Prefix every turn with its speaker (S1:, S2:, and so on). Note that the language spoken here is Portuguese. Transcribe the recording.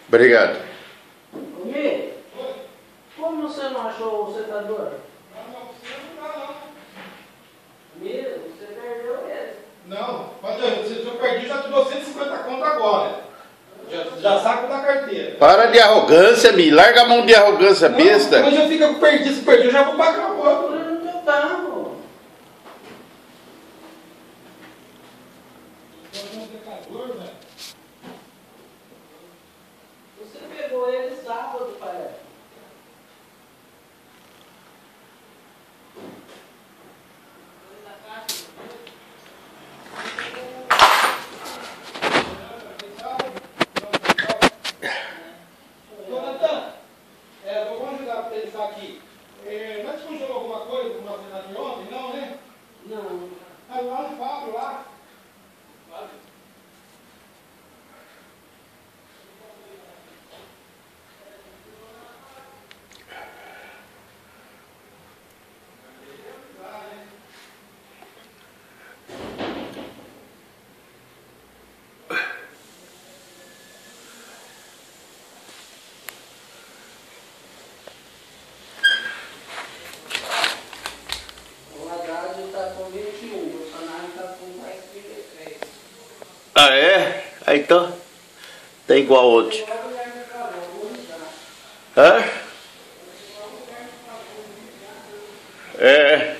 S1: Obrigado.
S2: Ô, Mi, como você não achou o secador? Mi, você perdeu ele.
S3: Não, se eu perdi, já te dou 150 conto agora. Já saco da carteira.
S1: Para de arrogância, Mi. Larga a mão de arrogância, besta.
S3: Mas eu fico perdido, se perdi, eu já vou pagar a conta.
S2: Procura no teu carro. Você pegou ele sábado, parece.
S3: Vamos ajudar a pensar aqui. Não descongelou alguma coisa com o nosso de ontem? Não, né?
S2: Não.
S3: Lá no Fábio, lá.
S2: O Haddad está com 21, o Bolsonaro está com quase 33.
S1: Ah, é? Ah, então tá igual ontem. Hã? É.